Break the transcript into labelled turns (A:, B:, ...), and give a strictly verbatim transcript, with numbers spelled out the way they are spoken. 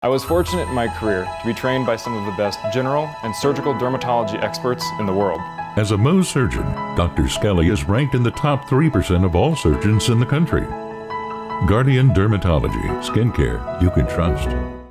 A: I was fortunate in my career to be trained by some of the best general and surgical dermatology experts in the world.
B: As a Mohs surgeon, Doctor Skelly is ranked in the top three percent of all surgeons in the country. Guardian Dermatology, skincare you can trust.